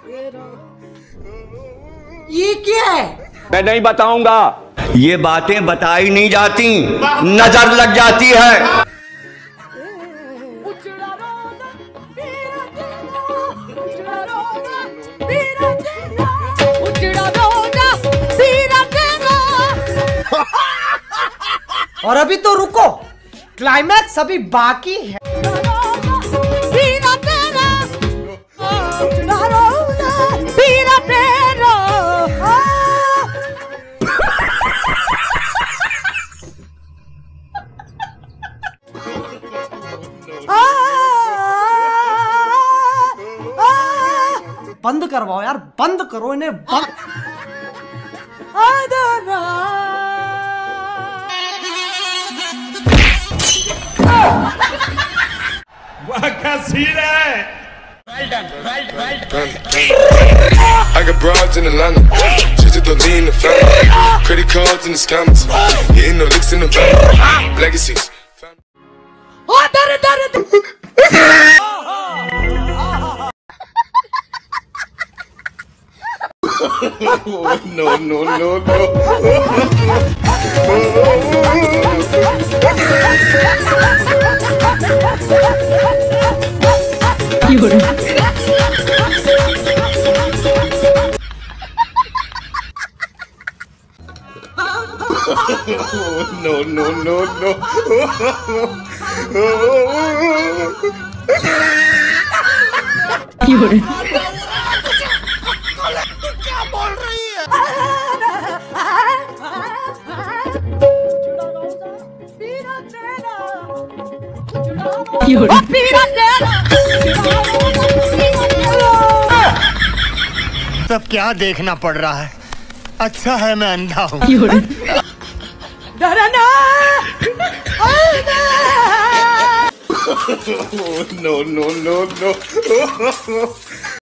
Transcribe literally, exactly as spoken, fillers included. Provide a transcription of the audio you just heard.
ये क्या है? मैं नहीं बताऊंगा। ये बातें बताई नहीं जाती, नजर लग जाती है। और अभी तो रुको, क्लाइमैक्स अभी बाकी है। बंद करवाओ यार, बंद करो इन्हें, बंद। वाह क्या सीन है। Well done, well done, well done. I got broads in Atlanta, just to lean the family. Credit cards in the scammers, getting no licks in the bank. Legacies. Oh, dare, dare, dare. Oh, no, no, no, no. Oh, no, no, no, no. क्या बोल रही है? सब क्या देखना पड़ रहा है? अच्छा है मैं अंधा हूँ। डरना। Oh, no, no, no, no.